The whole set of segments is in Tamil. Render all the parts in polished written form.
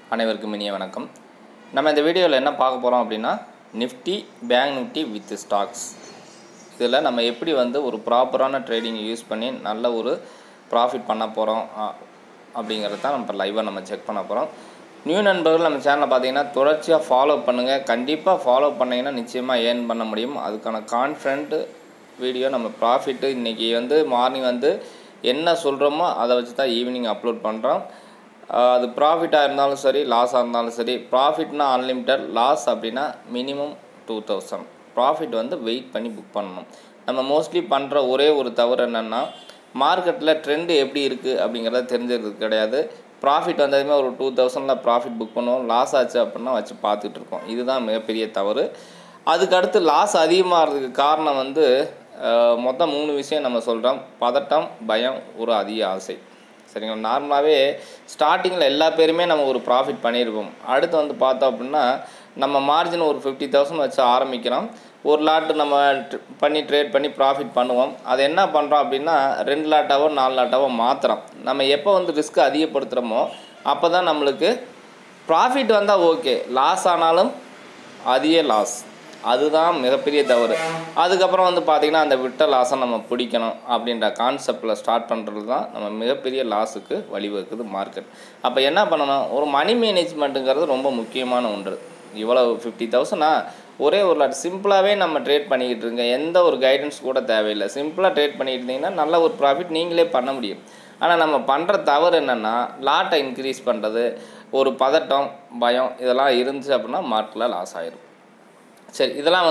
அனைவருக்கும் இனிய வணக்கம். நம்ம இந்த வீடியோவில் என்ன பார்க்க போகிறோம் அப்படின்னா Nifty bank Nifty with stocks. இதில் நம்ம எப்படி ஒரு ப்ராப்பரான ட்ரேடிங் யூஸ் பண்ணி நல்ல ஒரு ப்ராஃபிட் பண்ண போகிறோம் அப்படிங்கிறது தான் நம்ம லைவாக செக் பண்ண போகிறோம். நியூ நண்பர்கள் நம்ம சேனலில் பார்த்தீங்கன்னா தொடர்ச்சியாக ஃபாலோ பண்ணுங்கள். கண்டிப்பாக ஃபாலோ பண்ணிங்கன்னா நிச்சயமாக ஏர்ன் பண்ண முடியும். அதுக்கான கான்ஃபிடென்ட் வீடியோ நம்ம ப்ராஃபிட்டு இன்றைக்கி மார்னிங் என்ன சொல்கிறோமோ அதை வச்சு தான் ஈவினிங் அப்லோட் பண்ணுறோம். அது ப்ராஃபிட்டாக இருந்தாலும் சரி, லாஸாக இருந்தாலும் சரி. ப்ராஃபிட்னா அன்லிமிட்டட், லாஸ் அப்படின்னா மினிமம் 2000. ப்ராஃபிட் வெயிட் பண்ணி புக் பண்ணணும். நம்ம மோஸ்ட்லி பண்ணுற ஒரே ஒரு தவறு என்னென்னா, மார்க்கெட்டில் ட்ரெண்டு எப்படி இருக்குது அப்படிங்கிறத தெரிஞ்சது கிடையாது. ப்ராஃபிட் வந்ததுமே ஒரு 2000 ப்ராஃபிட் புக் பண்ணுவோம். லாஸ் ஆச்சு அப்படின்னா வச்சு பார்த்துட்டு இருக்கோம். இதுதான் மிகப்பெரிய தவறு. அதுக்கடுத்து லாஸ் அதிகமாகிறதுக்கு காரணம் மொத்தம் 3 விஷயம் நம்ம சொல்கிறோம். பதட்டம், பயம், ஒரு அதிக ஆசை. சரிங்களா? நார்மலாகவே ஸ்டார்டிங்கில் எல்லா பேருமே நம்ம ஒரு ப்ராஃபிட் பண்ணியிருப்போம். அடுத்து பார்த்தோம் அப்படின்னா நம்ம மார்ஜின் ஒரு 50,000 வச்சு ஆரம்பிக்கிறோம். ஒரு லாட்டு நம்ம ட்ரேட் பண்ணி ப்ராஃபிட் பண்ணுவோம். அது என்ன பண்ணுறோம் அப்படின்னா 2 லாட்டாவோ 4 லாட்டாவோ மாற்றுறோம். நம்ம எப்போ ரிஸ்க் அதிகப்படுத்துகிறோமோ அப்போ தான் நம்மளுக்கு ப்ராஃபிட் வந்தால் ஓகே, லாஸ் ஆனாலும் அதிக லாஸ். அதுதான் மிகப்பெரிய தவறு. அதுக்கப்புறம் பார்த்திங்கன்னா அந்த விட்ட லாஸை நம்ம பிடிக்கணும் அப்படின்ற கான்செப்டில் ஸ்டார்ட் பண்ணுறது தான் நம்ம மிகப்பெரிய லாஸுக்கு வழிவகுக்குது மார்க்கெட். அப்போ என்ன பண்ணணும், ஒரு மணி மேனேஜ்மெண்ட்டுங்கிறது ரொம்ப முக்கியமான ஒன்று. இவ்வளோ 50,000 ஒரே ஒரு லாட் சிம்பிளாகவே நம்ம ட்ரேட் பண்ணிக்கிட்டு இருங்க. எந்த ஒரு கைடன்ஸ் கூட தேவையில்லை. சிம்பிளாக ட்ரேட் பண்ணிக்கிட்டு இருந்தீங்கன்னா நல்ல ஒரு ப்ராஃபிட் நீங்களே பண்ண முடியும். ஆனால் நம்ம பண்ணுற தவறு என்னென்னா, லாட்டை இன்க்ரீஸ் பண்ணுறது, ஒரு பதட்டம், பயம் இதெல்லாம் இருந்துச்சு அப்படின்னா மார்க்கெட்டில் லாஸ் ஆகிடும். சரி, இதெல்லாம்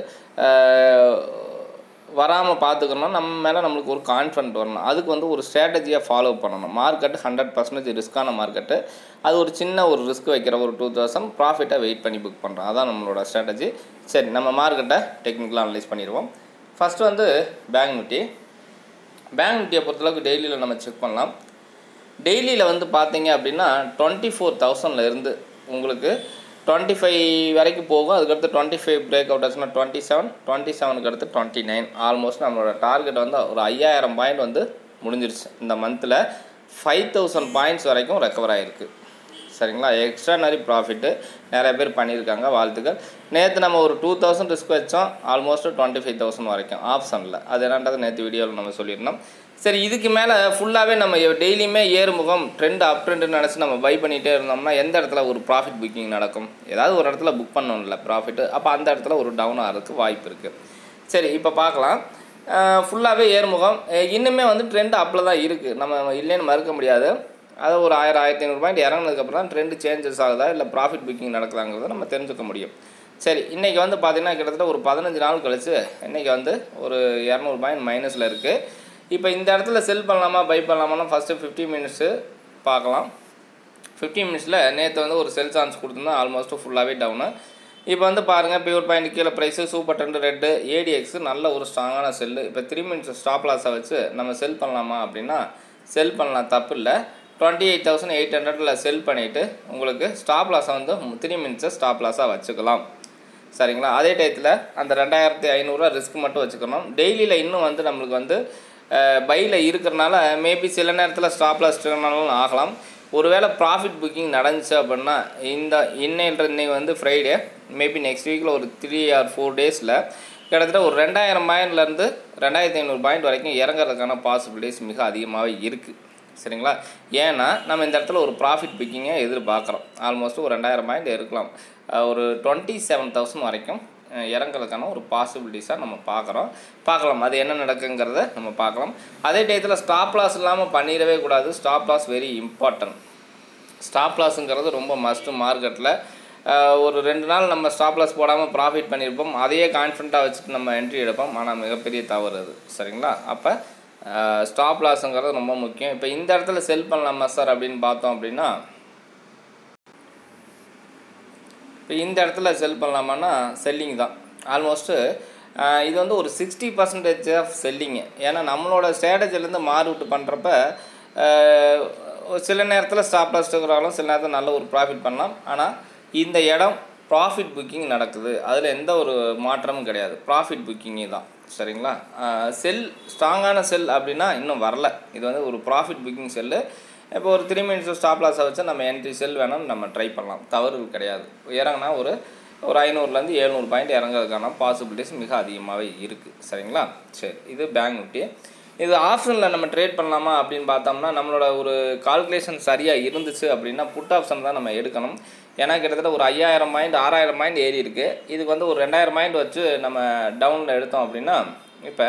வராமல் பார்த்துக்கணும். நம்ம மேலே நம்மளுக்கு ஒரு கான்ஃபிடென்ட் வரணும். அதுக்கு ஒரு ஸ்ட்ராட்டஜியாக ஃபாலோ பண்ணணும். மார்க்கெட்டு 100% ரிஸ்க்கான மார்க்கெட்டு. அது ஒரு சின்ன ஒரு ரிஸ்க் வைக்கிற ஒரு 2000 ப்ராஃபிட்டை வெயிட் பண்ணி புக் பண்ணுறோம். அதான் நம்மளோட ஸ்ட்ராட்டஜி. சரி, நம்ம மார்க்கெட்டை டெக்னிக்கலாக அனலைஸ் பண்ணிடுவோம். First bank Nifty. பேங்க் நிஃப்டியை பொறுத்தளவுக்கு டெய்லியில் நம்ம செக் பண்ணலாம். டெய்லியில் பார்த்தீங்க அப்படின்னா 24,000 இருந்து உங்களுக்கு 25 வரைக்கும் போகும். அதுக்கடுத்து 25 பிரேக் அவுட் ஆச்சுன்னா 27, 27க்கு அடுத்து 29. ஆல்மோஸ்ட் நம்மளோட டார்கெட் ஒரு 5000 பாயிண்ட் முடிஞ்சிருச்சு. இந்த மந்தில் 5000 பாயிண்ட்ஸ் வரைக்கும் ரெக்கவர் ஆகிருக்கு. சரிங்களா? எக்ஸ்ட்ரானரி ப்ராஃபிட்டு நிறைய பேர் பண்ணியிருக்காங்க, வாழ்த்துக்கள். நேற்று நம்ம ஒரு 2000 ரிஸ்க் வச்சோம். ஆல்மோஸ்ட் 25,000 வரைக்கும் ஆப்ஷனில். அது என்னன்றது நேற்று வீடியோவில் நம்ம சொல்லியிருந்தோம். சரி, இதுக்கு மேலே ஃபுல்லாகவே நம்ம டெய்லியுமே ஏறுமுகம் ட்ரெண்ட் அப் ட்ரெண்டுன்னு நினச்சி நம்ம பை பண்ணிகிட்டே இருந்தோம்னா எந்த இடத்துல ஒரு ப்ராஃபிட் புக்கிங் நடக்கும்? ஏதாவது ஒரு இடத்துல புக் பண்ணணும்ல ப்ராஃபிட்டு. அப்போ அந்த இடத்துல ஒரு டவுன் ஆகிறதுக்கு வாய்ப்பு இருக்குது. சரி, இப்போ பார்க்கலாம். ஃபுல்லாகவே ஏறுமுகம். இன்னுமே ட்ரெண்ட் அப்பில் தான் இருக்குது. நம்ம இல்லைன்னு மறுக்க முடியாது. அது ஒரு 1000, 1500 பாயிண்ட் இறங்கினதுக்கப்புறம் தான் ட்ரெண்ட் சேஞ்சஸ் ஆகுதா இல்லை ப்ராஃபிட் புக்கிங் நடக்குதாங்கிறத நம்ம தெரிஞ்சுக்க முடியும். சரி, இன்றைக்கி பார்த்திங்கன்னா கிட்டத்தட்ட ஒரு 15 நாள் கழிச்சு இன்றைக்கி ஒரு 200 பாயிண்ட் மைனஸில் இருக்குது. இப்போ இந்த இடத்துல செல் பண்ணலாமா பை பண்ணலாமான்னா ஃபஸ்ட்டு 50 மினிட்ஸு பார்க்கலாம். 50 மினிட்ஸில் நேற்று ஒரு செல் சான்ஸ் கொடுத்துருந்தா ஆல்மோஸ்ட்டு ஃபுல்லாகவே டவுனு. இப்போ பாருங்கள், பியூர் பாயிண்ட் கீழே price, super trend red, ADX நல்ல ஒரு ஸ்ட்ராங்கான செல்லு. இப்போ 3 மினிட்ஸ் ஸ்டாப் லாஸை வச்சு நம்ம செல் பண்ணலாமா அப்படின்னா செல் பண்ணலாம், தப்பு இல்லை. 28,800 செல் பண்ணிவிட்டு உங்களுக்கு ஸ்டாப் லாஸை 3 மினிட்ஸை ஸ்டாப் லாஸாக வச்சுக்கலாம். சரிங்களா? அதே டயத்தில் அந்த 2500 ரிஸ்க் மட்டும் வச்சுக்கணும். டெய்லியில் இன்னும் நம்மளுக்கு பையில் இருக்கிறனால மேபி சில நேரத்தில் ஸ்டாப் லாஸ் இருக்கிறனாலும் ஆகலாம். ஒருவேளை ப்ராஃபிட் புக்கிங் நடந்துச்சு அப்படின்னா இன்னைக்கு ஃப்ரைடே, மேபி நெக்ஸ்ட் வீக்கில் ஒரு 3 or 4 டேஸில் கிட்டத்தட்ட ஒரு 2000 பாயிண்ட்லேருந்து 2500 பாயிண்ட் வரைக்கும் இறங்குறதுக்கான பாசிபிலிட்டிஸ் மிக அதிகமாகவே இருக்குது. சரிங்களா? ஏன்னா நம்ம இந்த இடத்துல ஒரு ப்ராஃபிட் புக்கிங்கை எதிர்பார்க்குறோம். ஆல்மோஸ்ட் ஒரு 2000 பாயிண்ட் இருக்கலாம். ஒரு 27,000 வரைக்கும் இறங்குறதுக்கான ஒரு பாசிபிலிட்டிஸாக நம்ம பார்க்கலாம். அது என்ன நடக்குங்கிறத நம்ம பார்க்கலாம். அதே டயத்தில் ஸ்டாப் லாஸ் இல்லாமல் பண்ணிடவே கூடாது. Stop loss very important. Stop லாஸுங்கிறது ரொம்ப மஸ்ட்டு மார்க்கெட்டில். ஒரு 2 நாள் நம்ம ஸ்டாப் லாஸ் போடாமல் ப்ராஃபிட் பண்ணியிருப்போம். அதையே கான்ஃபிடண்ட்டாக வச்சுட்டு நம்ம என்ட்ரி எடுப்போம். ஆனால் மிகப்பெரிய தவறு அது. சரிங்களா? அப்போ ஸ்டாப் லாஸுங்கிறது ரொம்ப முக்கியம். இப்போ இந்த இடத்துல செல் பண்ணலாமா சார் அப்படின்னு பார்த்தோம் அப்படின்னா, இப்போ இந்த இடத்துல செல் பண்ணலாமான்னா செல்லிங் தான். ஆல்மோஸ்ட்டு இது ஒரு 60% ஆஃப் செல்லிங்கு. ஏன்னா நம்மளோட ஸ்ட்ராட்டஜிலேருந்து மாறுவிட்டு பண்ணுறப்ப சில நேரத்தில் ஸ்டாப் லாஸ் இருக்கிறாலும் சில நேரத்தில் நல்ல ஒரு ப்ராஃபிட் பண்ணலாம். ஆனால் இந்த இடம் ப்ராஃபிட் புக்கிங் நடக்குது, அதில் எந்த ஒரு மாற்றமும் கிடையாது. ப்ராஃபிட் புக்கிங்கே தான். சரிங்களா? செல் ஸ்ட்ராங்கான செல் அப்படின்னா இன்னும் வரல. இது ஒரு ப்ராஃபிட் புக்கிங் செல்லு. இப்போ ஒரு 3 மினிட்ஸ் ஸ்டாப் லாஸை வச்சு நம்ம என்ட்ரி செல் வேணாலும் நம்ம ட்ரை பண்ணலாம், தவறு கிடையாது. இறங்கினா ஒரு 500லேருந்து 700 பாயிண்ட் இறங்குறதுக்கான பாசிபிலிட்டிஸ் மிக அதிகமாகவே இருக்குது. சரிங்களா? சரி, இது பேங்க் நிஃப்டி. இது ஆப்ஷனில் நம்ம ட்ரேட் பண்ணலாமா அப்படின்னு பார்த்தோம்னா, நம்மளோட ஒரு கால்குலேஷன் சரியாக இருந்துச்சு அப்படின்னா புட் ஆப்ஷன் தான் நம்ம எடுக்கணும். ஏன்னா கிட்டத்தட்ட ஒரு 5000 பாயிண்ட் 6000 பாயிண்ட் ஏறி இருக்குது. இதுக்கு வந்து ஒரு 2000 பாயிண்ட் வச்சு நம்ம டவுனில் எடுத்தோம் அப்படின்னா இப்போ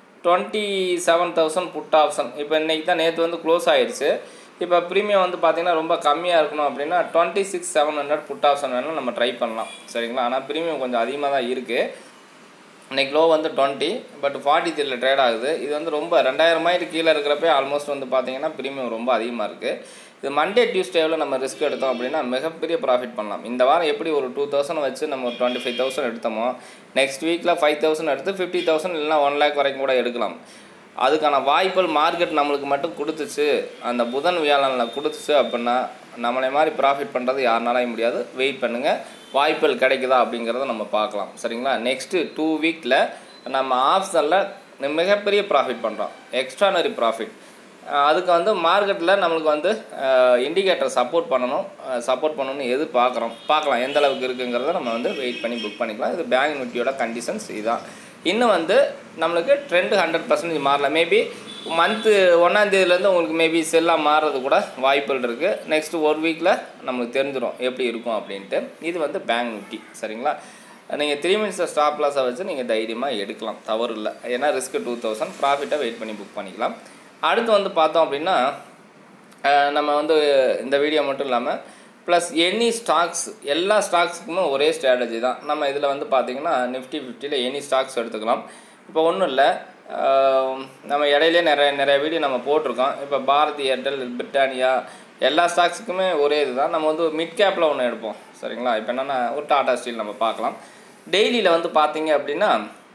27,000 புட் ஆப்ஷன். இப்போ இன்றைக்கி தான் நேற்று வந்து க்ளோஸ் ஆகிடுச்சு. இப்போ ப்ரீமியம் வந்து பார்த்திங்கன்னா ரொம்ப கம்மியாக இருக்கணும் அப்படின்னா 26,700 புட் ஆப்ஷன் வேணாலும் நம்ம ட்ரை பண்ணலாம். சரிங்களா? ஆனால் ப்ரீமியம் கொஞ்சம் அதிகமாக தான் இருக்குது. இன்றைக்கி லோ வந்து 20, பட் 43ல் ட்ரேட் ஆகுது. இது வந்து ரொம்ப 2000 பாயிண்ட் கீழே இருக்கிறப்ப ஆல்மோஸ்ட் வந்து பார்த்திங்கன்னா ப்ரீமியம் ரொம்ப அதிகமாக இருக்குது. இது மண்டே டியூஸ்டேவில் நம்ம ரிஸ்க் எடுத்தோம் அப்படின்னா மிகப்பெரிய ப்ராஃபிட் பண்ணலாம். இந்த வாரம் எப்படி ஒரு 2000 வச்சு நம்ம ஒரு 25,000 எடுத்தோமோ, நெக்ஸ்ட் வீக்கில் 5,000 எடுத்து 50,000 இல்லைனா 1 lakh வரைக்கும் கூட எடுக்கலாம். அதுக்கான வாய்ப்புகள் மார்க்கெட் நம்மளுக்கு மட்டும் கொடுத்துச்சு, அந்த புதன் வியாழனில் கொடுத்துச்சு அப்படின்னா நம்மளை மாதிரி ப்ராஃபிட் பண்ணுறது யாருனாலையும் முடியாது. வெயிட் பண்ணுங்கள், வாய்ப்புகள் கிடைக்குதா அப்படிங்கிறத நம்ம பார்க்கலாம். சரிங்களா? நெக்ஸ்ட்டு 2 வீக்கில் நம்ம ஆப்ஷனில் மிகப்பெரிய ப்ராஃபிட் பண்ணுறோம், எக்ஸ்ட்ரானரி ப்ராஃபிட். அதுக்கு வந்து மார்க்கெட்டில் நம்மளுக்கு வந்து இண்டிகேட்டர் சப்போர்ட் பண்ணணும்னு பார்க்கலாம் எந்த அளவுக்கு இருக்குங்கிறத நம்ம வந்து வெயிட் பண்ணி புக் பண்ணிக்கலாம். இது பேங்க் நிஃப்டியோட கண்டிஷன்ஸ் இதுதான். இன்னும் வந்து நம்மளுக்கு ட்ரெண்டு 100% மாறல. மேபி மந்த்து 1ஆம் தேதியிலேருந்து உங்களுக்கு மேபி செல்லாக மாறுறது கூட வாய்ப்புகள் இருக்குது. நெக்ஸ்ட்டு 1 வீக்கில் நம்மளுக்கு தெரிஞ்சிடும் எப்படி இருக்கும் அப்படின்ட்டு. இது வந்து பேங்க் நிஃப்டி. சரிங்களா? நீங்கள் 3 மினிட்ஸ் ஸ்டாப் லாஸை வச்சு நீங்கள் தைரியமாக எடுக்கலாம், தவறு இல்லை. ஏன்னா ரிஸ்க்கு 2000, ப்ராஃபிட்டை வெயிட் பண்ணி புக் பண்ணிக்கலாம். அடுத்து வந்து பார்த்தோம் அப்படின்னா நம்ம வந்து இந்த வீடியோ மட்டும் இல்லாமல் ப்ளஸ் எனி ஸ்டாக்ஸ், எல்லா ஸ்டாக்ஸுக்குமே ஒரே ஸ்ட்ராட்டஜி தான். நம்ம இதில் வந்து பார்த்திங்கன்னா நிஃப்டி 50ல் எனி ஸ்டாக்ஸ் எடுத்துக்கலாம். இப்போ ஒன்றும் இல்லை, நம்ம இடையிலே நிறைய வீடியோ நம்ம போட்டிருக்கோம். இப்போ பாரதி ஏர்டெல், பிரிட்டானியா எல்லா ஸ்டாக்ஸுக்குமே ஒரே இது தான். நம்ம வந்து மிட் கேப்பில் ஒன்று எடுப்போம். சரிங்களா? இப்போ என்னென்னா ஒரு டாடா ஸ்டீல் நம்ம பார்க்கலாம். டெய்லியில் வந்து பார்த்திங்க அப்படின்னா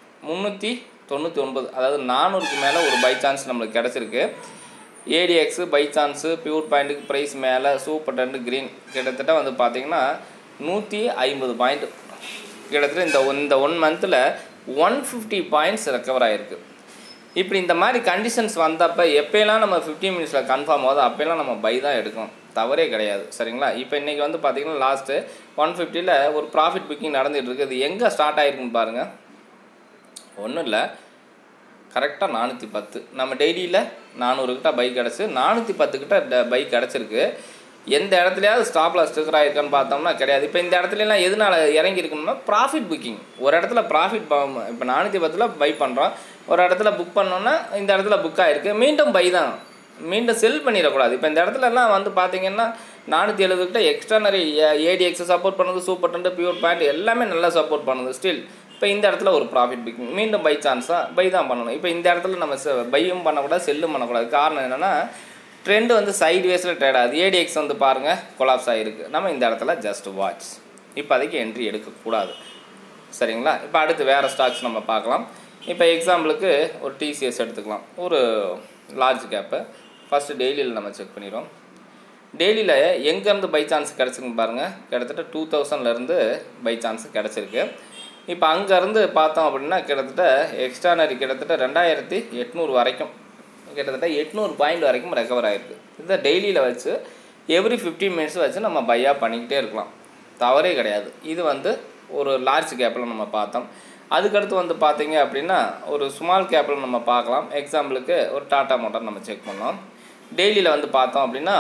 399, அதாவது 400க்கு மேலே ஒரு பை சான்ஸ் நம்மளுக்கு கிடச்சிருக்கு. ஏடிஎக்ஸு பை சான்ஸு பியூர் பாயிண்ட்டுக்கு ப்ரைஸ் மேலே சூப்பர் டென்ட் க்ரீன் கிட்டத்தட்ட வந்து பார்த்திங்கன்னா 150 பாயிண்ட் கிட்டத்தட்ட இந்த 1 மந்தில் 150 பாயிண்ட்ஸ் ரெக்கவர் ஆகிருக்கு. இப்படி இந்த மாதிரி கண்டிஷன்ஸ் வந்தப்போ எப்போலாம் நம்ம 15 மினிட்ஸில் கன்ஃபார்ம் ஆகுது அப்போலாம் நம்ம பை தான் எடுக்கணும், தவறே கிடையாது. சரிங்களா? இப்போ இன்றைக்கி வந்து பார்த்திங்கன்னா லாஸ்ட்டு 150ல் ஒரு ப்ராஃபிட் புக்கிங் நடந்துகிட்டு இருக்குது. இது எங்கே ஸ்டார்ட் ஆகிருக்குன்னு பாருங்கள். ஒன்றும் இல்லை, கரெக்டாக 410. நம்ம டெய்லியில் 400 கிட்ட பை கிடச்சி 410 கிட்ட பை கிடச்சிருக்கு. எந்த இடத்துலையாவது ஸ்டாப் லாஸ் ஸ்டிக்கர் ஆகிருக்கான்னு பார்த்தோம்னா கிடையாது. இப்போ இந்த இடத்துலலாம் எதனால் இறங்கியிருக்கணும்னா ப்ராஃபிட் புக்கிங். ஒரு இடத்துல ப்ராஃபிட், இப்போ 410ல் பை பண்ணுறோம், ஒரு இடத்துல புக் பண்ணோன்னா இந்த இடத்துல புக் ஆகிருக்கு, மீண்டும் பை தான், மீண்டும் செல் பண்ணிடக்கூடாது. இப்போ இந்த இடத்துலலாம் வந்து பார்த்திங்கன்னா 470 கிட்ட எக்ஸ்ட்ரானரி ஏடிஎக்ஸை சப்போர்ட் பண்ணுது, சூப்பர் டென்ட், பியூர் பாயிண்ட் எல்லாமே நல்லா சப்போர்ட் பண்ணுது. ஸ்டில் இப்போ இந்த இடத்துல ஒரு ப்ராஃபிட் புக்கிங், மீண்டும் பை சான்ஸாக பை தான் பண்ணணும். இப்போ இந்த இடத்துல நம்ம பையும் பண்ணக்கூடாது, செல்லும் பண்ணக்கூடாது. காரணம் என்னென்னா ட்ரெண்டு வந்து சைட் வேஸில் ட்ரேட் ஆகுது. ஏடிஎக்ஸ் வந்து பாருங்கள் கொலாப்ஸ் ஆகிருக்கு. நம்ம இந்த இடத்துல ஜஸ்ட் வாட்ச், இப்போதைக்கு என்ட்ரி எடுக்கக்கூடாது. சரிங்களா? இப்போ அடுத்து வேறு ஸ்டாக்ஸ் நம்ம பார்க்கலாம். இப்போ எக்ஸாம்பிளுக்கு ஒரு டிசிஎஸ் எடுத்துக்கலாம், ஒரு லார்ஜ் கேப்பு. ஃபஸ்ட்டு டெய்லியில் நம்ம செக் பண்ணிடுவோம். டெய்லியில் எங்கேருந்து பை சான்ஸ் கிடச்சிருக்குன்னு பாருங்கள். கிட்டத்தட்ட 2000லேருந்து பை சான்ஸ் கிடச்சிருக்கு. இப்போ அங்கேருந்து பார்த்தோம் அப்படின்னா கிட்டத்தட்ட எக்ஸ்ட்ரானரி கிட்டத்தட்ட 2800 வரைக்கும், கிட்டத்தட்ட 800 பாயிண்ட் வரைக்கும் ரெக்கவர் ஆகிருக்கு. இதை டெய்லியில் வச்சு எவ்ரி 15 மினிட்ஸ் வச்சு நம்ம பையாக பண்ணிக்கிட்டே இருக்கலாம், தவறே கிடையாது. இது வந்து ஒரு லார்ஜ் கேப்பில் நம்ம பார்த்தோம். அதுக்கடுத்து வந்து பார்த்திங்க அப்படின்னா ஒரு ஸ்மால் கேப்பில் நம்ம பார்க்கலாம். எக்ஸாம்பிளுக்கு ஒரு டாட்டா மோட்டார் நம்ம செக் பண்ணோம். டெய்லியில் வந்து பார்த்தோம் அப்படின்னா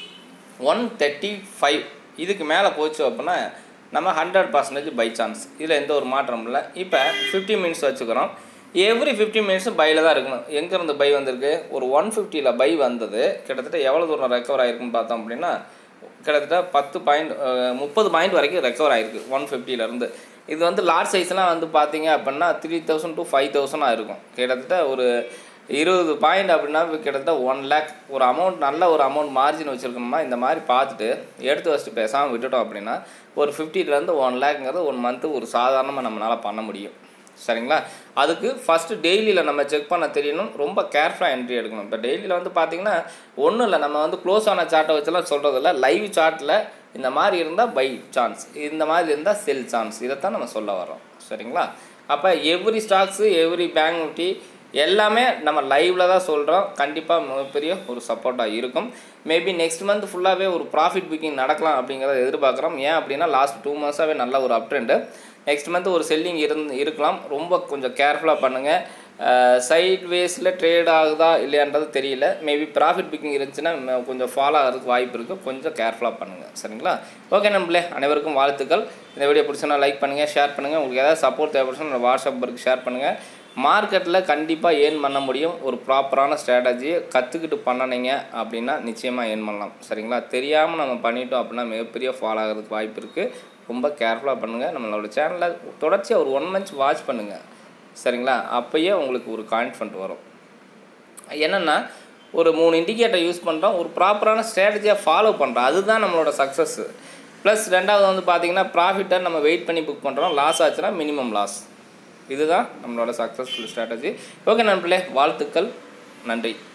135 இதுக்கு மேலே போச்சு அப்படின்னா நம்ம 100% பை சான்ஸ், இதில் எந்த ஒரு மாற்றமும் இல்லை. இப்போ 15 மினிட்ஸ் வச்சுக்கிறோம். எவ்ரி 15 மினிட்ஸ் பையில் தான் இருக்கணும். எங்கேருந்து பை வந்திருக்கு? ஒரு 150ல் பை வந்தது. கிட்டத்தட்ட எவ்வளோ தூரம் ரெக்கவர் ஆகிருக்குன்னு பார்த்தோம் அப்படின்னா கிட்டத்தட்ட 30 பாயிண்ட் வரைக்கும் ரெக்கவர் ஆகிருக்கு 150லேருந்து. இது வந்து லார்ஜ் சைஸ்லாம் வந்து பார்த்திங்க அப்படின்னா 3000 to 5000 இருக்கும். கிட்டத்தட்ட ஒரு 20 பாயிண்ட் அப்படின்னா கிட்டத்தட்ட 1 lakh ஒரு அமௌண்ட், நல்ல ஒரு அமௌண்ட் மார்ஜின் வச்சுருக்கோம்னா இந்த மாதிரி பார்த்துட்டு எடுத்து வச்சுட்டு பேசாமல் விட்டுட்டோம் அப்படின்னா ஒரு 50லேருந்து 1 lakhங்கிறது 1 மந்த்து ஒரு சாதாரணமாக நம்மளால் பண்ண முடியும். சரிங்களா? அதுக்கு ஃபஸ்ட்டு டெய்லியில் நம்ம செக் பண்ண தெரியணும், ரொம்ப கேர்ஃபுல்லாக என்ட்ரி எடுக்கணும். இப்போ டெய்லியில் வந்து பார்த்திங்கன்னா ஒன்றும் இல்லை, நம்ம வந்து க்ளோஸ் ஆன சார்ட்டை வச்செல்லாம் சொல்கிறதில்ல, லைவ் சார்ட்டில் இந்த மாதிரி இருந்தால் பை சான்ஸ், இந்த மாதிரி இருந்தால் செல் சான்ஸ், இதைத்தான் நம்ம சொல்ல வரோம். சரிங்களா? அப்போ every stocks, every bank Nifty, எல்லாமே நம்ம லைவில் தான் சொல்கிறோம். கண்டிப்பாக மிகப்பெரிய ஒரு சப்போர்ட்டாக இருக்கும். மேபி நெக்ஸ்ட் மந்த் ஃபுல்லாகவே ஒரு ப்ராஃபிட் புக்கிங் நடக்கலாம் அப்படிங்கிறத எதிர்பார்க்குறோம். ஏன் அப்படின்னா லாஸ்ட் 2 months நல்ல ஒரு அப் ட்ரெண்டு. நெக்ஸ்ட் மந்த் ஒரு செல்லிங் இருக்கலாம். ரொம்ப கொஞ்சம் கேர்ஃபுல்லாக பண்ணுங்கள். சைட் வேஸில் ட்ரேட் ஆகுதா இல்லையான்றது தெரியல. மேபி ப்ராஃபிட் புக்கிங் இருந்துச்சுன்னா கொஞ்சம் ஃபாலோ ஆகிறதுக்கு வாய்ப்பு இருக்குது. கொஞ்சம் கேர்ஃபுல்லாக பண்ணுங்கள். சரிங்களா? ஓகே நண்பர்களே, அனைவருக்கும் வாழ்த்துக்கள். இந்த வீடியோ பிடிச்சனா லைக் பண்ணுங்கள், ஷேர் பண்ணுங்கள். உங்களுக்கு ஏதாவது சப்போர்ட் தேவைப்படுச்சுன்னா வாட்ஸ்அப் நம்பருக்கு ஷேர் பண்ணுங்கள். மார்க்கெட்டில் கண்டிப்பாக ஏர்ன் பண்ண முடியும். ஒரு ப்ராப்பரான ஸ்ட்ராட்டஜியை கற்றுக்கிட்டு பண்ணினீங்க அப்படின்னா நிச்சயமாக ஏர்ன் பண்ணலாம். சரிங்களா? தெரியாமல் நம்ம பண்ணிட்டோம் அப்படின்னா மிகப்பெரிய ஃபாலோ ஆகிறதுக்கு வாய்ப்பு இருக்குது. ரொம்ப கேர்ஃபுல்லாக பண்ணுங்கள். நம்மளோட சேனலில் தொடர்ச்சியாக ஒரு 1 month வாட்ச் பண்ணுங்கள். சரிங்களா? அப்போயே உங்களுக்கு ஒரு கான்ஃபிடென்ட் வரும். என்னென்னா ஒரு 3 இண்டிகேட்டர் யூஸ் பண்ணுறோம், ஒரு ப்ராப்பரான ஸ்ட்ராட்டஜியாக ஃபாலோ பண்ணுறோம். அதுதான் நம்மளோட சக்ஸஸ்ஸு. ப்ளஸ் ரெண்டாவது வந்து பார்த்திங்கன்னா ப்ராஃபிட்டை நம்ம வெயிட் பண்ணி புக் பண்ணுறோம். லாஸ் ஆச்சுன்னா மினிமம் லாஸ். இதுதான் நம்மளோட சக்ஸஸ்ஃபுல் ஸ்ட்ராட்டஜி. ஓகே நண்பர்களே, வாழ்த்துக்கள். நன்றி.